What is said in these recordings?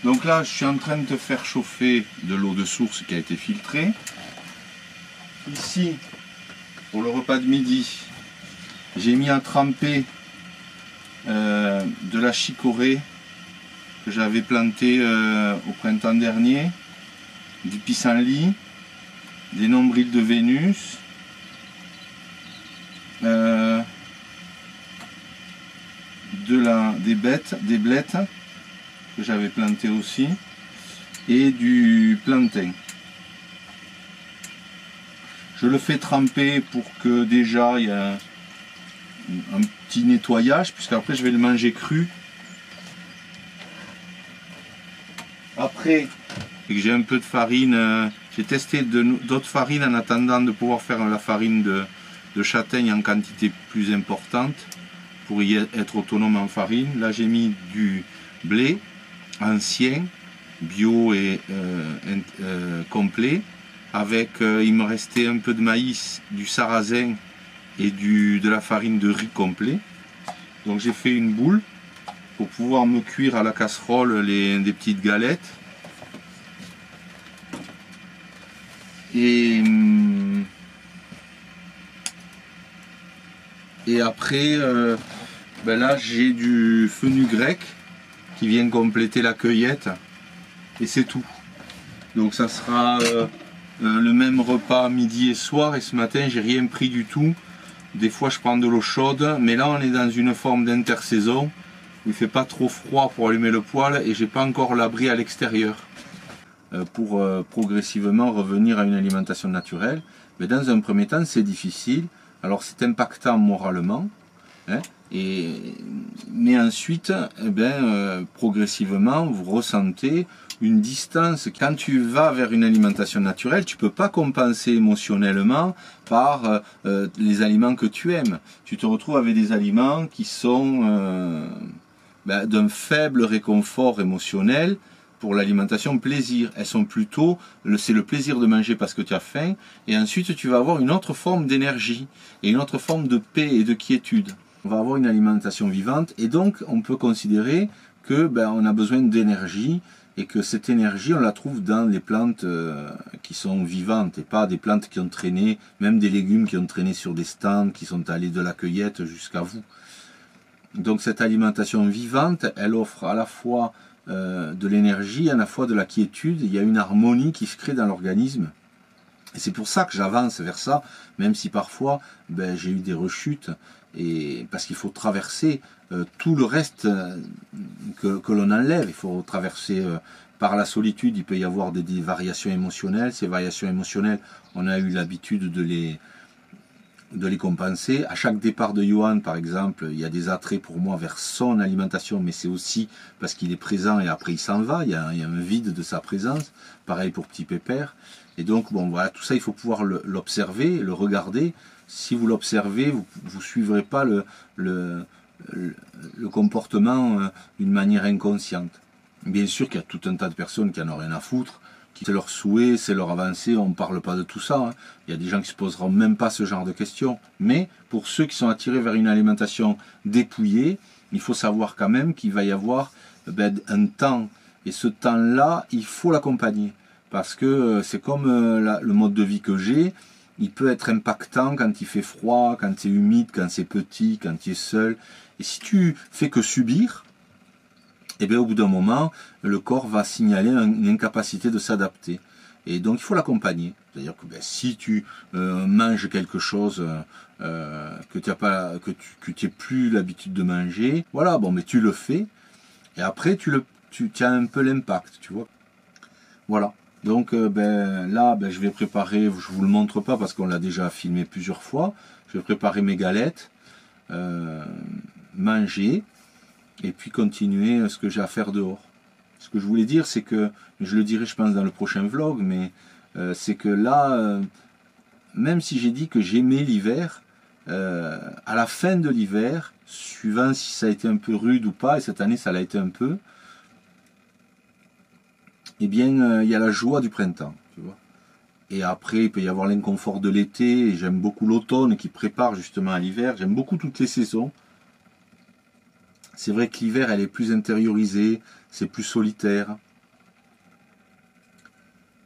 Donc là, je suis en train de faire chauffer de l'eau de source qui a été filtrée. Ici, pour le repas de midi, j'ai mis à tremper de la chicorée que j'avais plantée au printemps dernier, du pissenlit, des nombrils de Vénus, des blettes que j'avais plantées aussi, et du plantain. Je le fais tremper pour que déjà il y a un petit nettoyage, puisqu'après je vais le manger cru. Après, et que j'ai un peu de farine, j'ai testé d'autres farines en attendant de pouvoir faire la farine de châtaigne en quantité plus importante pour y être autonome en farine. Là j'ai mis du blé ancien, bio et complet, avec il me restait un peu de maïs, du sarrasin et de la farine de riz complet. Donc j'ai fait une boule pour pouvoir me cuire à la casserole des petites galettes. Et après, ben là j'ai du fenugrec qui vient compléter la cueillette, et c'est tout. Donc ça sera le même repas midi et soir, et ce matin j'ai rien pris du tout. Des fois je prends de l'eau chaude, mais là on est dans une forme d'intersaison, il fait pas trop froid pour allumer le poêle, et j'ai pas encore l'abri à l'extérieur pour progressivement revenir à une alimentation naturelle. Mais dans un premier temps c'est difficile, alors c'est impactant moralement, hein, mais ensuite progressivement vous ressentez une distance. Quand tu vas vers une alimentation naturelle, tu peux pas compenser émotionnellement par les aliments que tu aimes. Tu te retrouves avec des aliments qui sont d'un faible réconfort émotionnel. Pour l'alimentation plaisir, elles sont plutôt, c'est le plaisir de manger parce que tu as faim, et ensuite tu vas avoir une autre forme d'énergie et une autre forme de paix et de quiétude. On va avoir une alimentation vivante, et donc on peut considérer que on a besoin d'énergie, et que cette énergie on la trouve dans les plantes qui sont vivantes, et pas des plantes qui ont traîné, même des légumes qui ont traîné sur des stands, qui sont allés de la cueillette jusqu'à vous. Donc cette alimentation vivante, elle offre à la fois de l'énergie, à la fois de la quiétude. Il y a une harmonie qui se crée dans l'organisme, et c'est pour ça que j'avance vers ça, même si parfois j'ai eu des rechutes, et parce qu'il faut traverser tout le reste que l'on enlève. Il faut traverser par la solitude, il peut y avoir des variations émotionnelles. Ces variations émotionnelles, on a eu l'habitude de les compenser. À chaque départ de Johan, par exemple, il y a des attraits pour moi vers son alimentation, mais c'est aussi parce qu'il est présent et après il s'en va, il y a un vide de sa présence. Pareil pour Petit Pépère. Et donc, bon, voilà, tout ça, il faut pouvoir l'observer, le regarder. Si vous l'observez, vous ne suivrez pas le comportement d'une manière inconsciente. Bien sûr qu'il y a tout un tas de personnes qui en ont rien à foutre, c'est leur souhait, c'est leur avancée, on ne parle pas de tout ça. Hein. Il y a des gens qui ne se poseront même pas ce genre de questions. Mais pour ceux qui sont attirés vers une alimentation dépouillée, il faut savoir quand même qu'il va y avoir un temps. Et ce temps-là, il faut l'accompagner. Parce que c'est comme le mode de vie que j'ai, il peut être impactant quand il fait froid, quand c'est humide, quand c'est petit, quand tu es seul. Et si tu fais que subir, au bout d'un moment, le corps va signaler une incapacité de s'adapter. Et donc il faut l'accompagner. C'est-à-dire que si tu manges quelque chose que tu n'as plus l'habitude de manger, voilà, mais tu le fais, et après tu as un peu l'impact, tu vois. Voilà. Donc là, je vais préparer, je vous le montre pas parce qu'on l'a déjà filmé plusieurs fois, je vais préparer mes galettes, manger, et puis continuer ce que j'ai à faire dehors. Ce que je voulais dire, c'est que, je le dirai je pense dans le prochain vlog, mais c'est que là, même si j'ai dit que j'aimais l'hiver, à la fin de l'hiver, suivant si ça a été un peu rude ou pas, et cette année ça l'a été un peu, il y a la joie du printemps, tu vois. Et après, il peut y avoir l'inconfort de l'été, et j'aime beaucoup l'automne qui prépare justement à l'hiver, j'aime beaucoup toutes les saisons. C'est vrai que l'hiver, elle est plus intériorisée, c'est plus solitaire.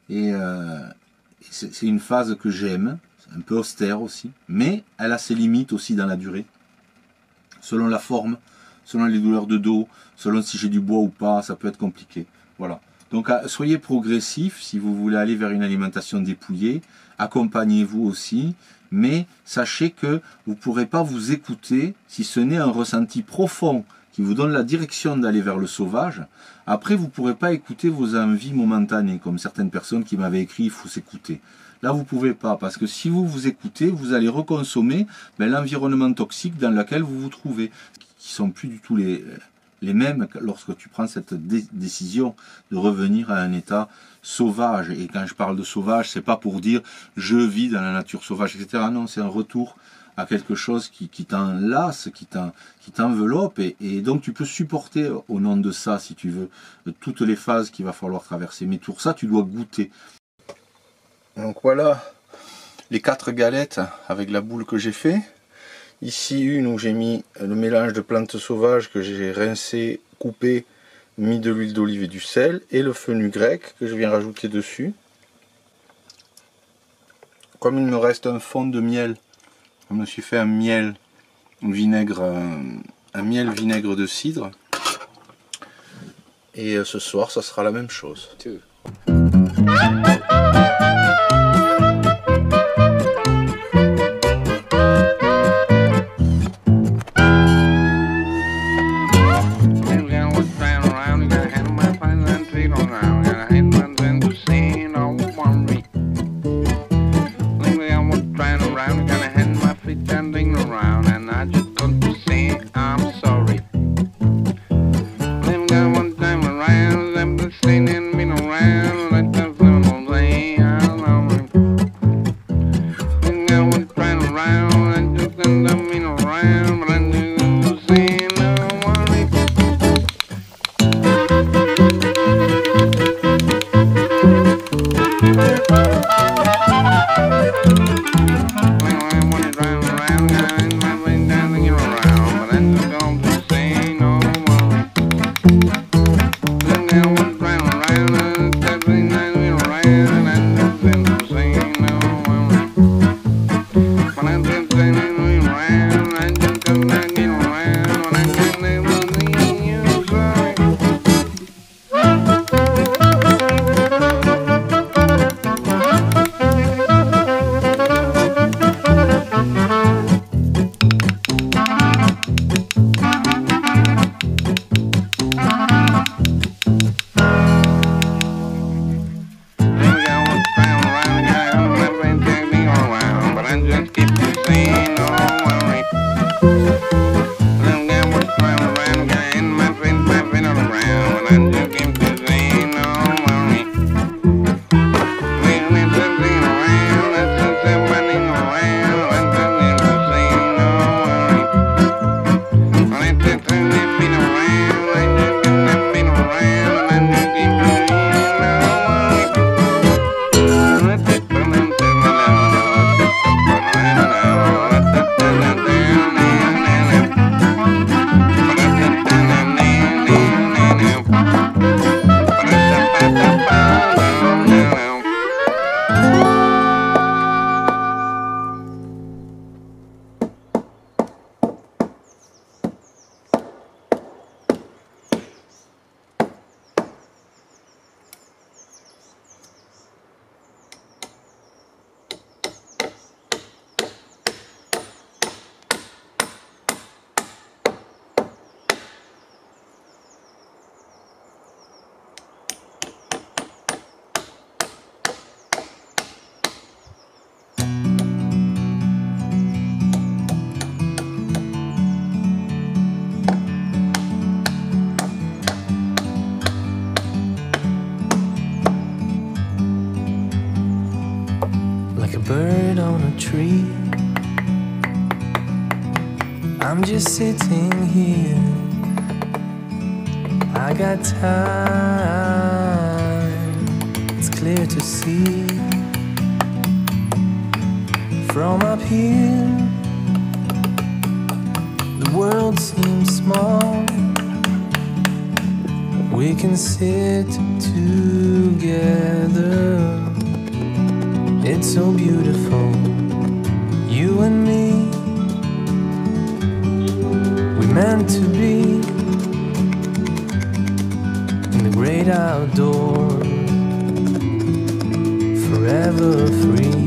Et c'est une phase que j'aime, un peu austère aussi, mais elle a ses limites aussi dans la durée. Selon la forme, selon les douleurs de dos, selon si j'ai du bois ou pas, ça peut être compliqué. Voilà. Donc soyez progressif si vous voulez aller vers une alimentation dépouillée, accompagnez-vous aussi, mais sachez que vous ne pourrez pas vous écouter si ce n'est un ressenti profond qui vous donne la direction d'aller vers le sauvage. Après, vous ne pourrez pas écouter vos envies momentanées, comme certaines personnes qui m'avaient écrit « il faut s'écouter ». Là, vous ne pouvez pas, parce que si vous vous écoutez, vous allez reconsommer l'environnement toxique dans lequel vous vous trouvez, qui ne sont plus du tout les mêmes lorsque tu prends cette décision de revenir à un état sauvage. Et quand je parle de sauvage, c'est pas pour dire je vis dans la nature sauvage, etc. Non, c'est un retour à quelque chose qui t'enlace, qui t'enveloppe, et donc tu peux supporter au nom de ça, si tu veux, toutes les phases qu'il va falloir traverser. Mais pour ça, tu dois goûter. Donc voilà les 4 galettes avec la boule que j'ai fait. Ici une où j'ai mis le mélange de plantes sauvages que j'ai rincé, coupé, mis de l'huile d'olive et du sel, et le fenouil grec que je viens rajouter dessus. Comme il me reste un fond de miel, je me suis fait un miel vinaigre de cidre. Et ce soir, ça sera la même chose. bird on a tree. I'm just sitting here. I got time, it's clear to see. From up here, the world seems small. We can sit together. It's so beautiful, you and me. We're meant to be in the great outdoors, forever free.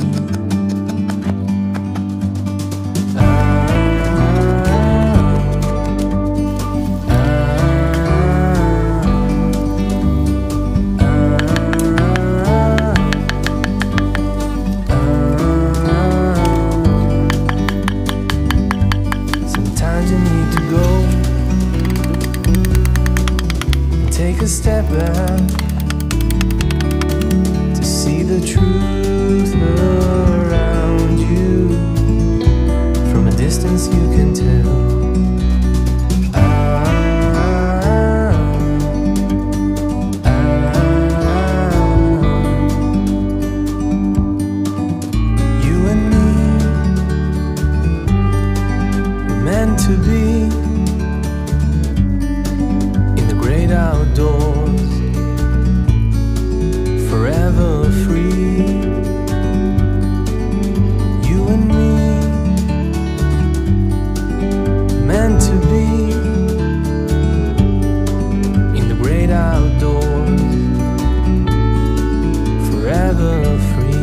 Take a step back to see the truth around you. From a distance you can tell. You and me, we're meant to be outdoors, forever free. You and me, meant to be in the great outdoors, forever free.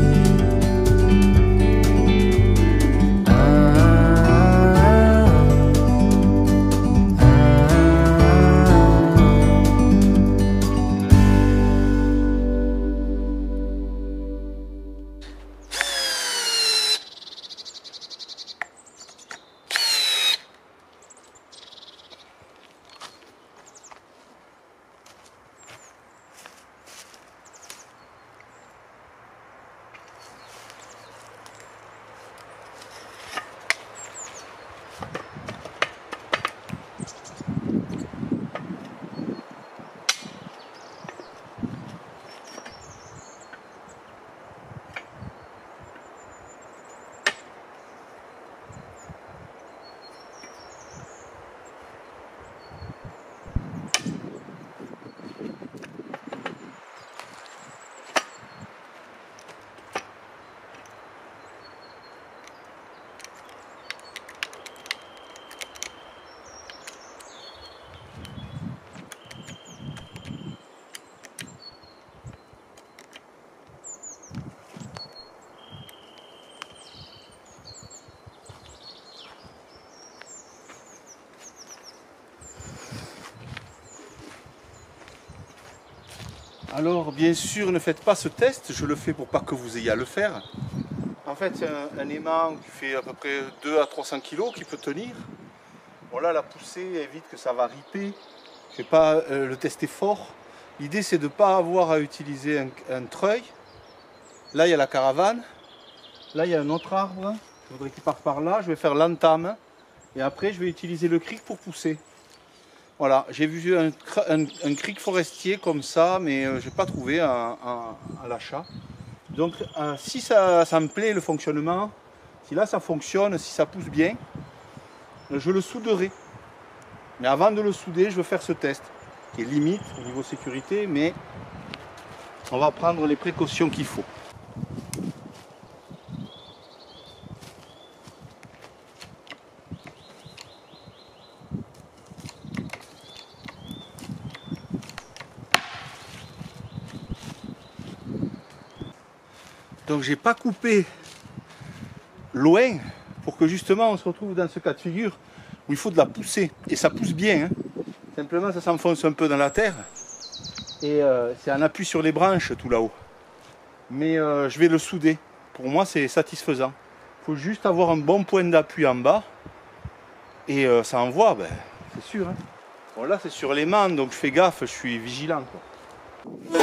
Alors bien sûr, ne faites pas ce test, je le fais pour pas que vous ayez à le faire. En fait, c'est un aimant qui fait à peu près 2 à 300 kg qui peut tenir. Bon là, la poussée évite que ça va riper. Je vais pas le tester fort. L'idée, c'est de ne pas avoir à utiliser un treuil. Là, il y a la caravane. Là, il y a un autre arbre. Je voudrais qu'il parte par là. Je vais faire l'entame. Et après, je vais utiliser le cric pour pousser. Voilà, j'ai vu un cric forestier comme ça, mais je n'ai pas trouvé à l'achat. Donc si ça me plaît le fonctionnement, si là ça fonctionne, si ça pousse bien, je le souderai. Mais avant de le souder, je veux faire ce test, qui est limite au niveau sécurité, mais on va prendre les précautions qu'il faut. Donc j'ai pas coupé loin pour que justement on se retrouve dans ce cas de figure où il faut de la pousser. Et ça pousse bien, hein. Simplement ça s'enfonce un peu dans la terre. Et c'est un appui sur les branches tout là-haut. Mais je vais le souder. Pour moi c'est satisfaisant. Il faut juste avoir un bon point d'appui en bas. Et ça envoie, ben, c'est sûr. Hein. Bon là c'est sur l'aimant, donc je fais gaffe, je suis vigilant, quoi.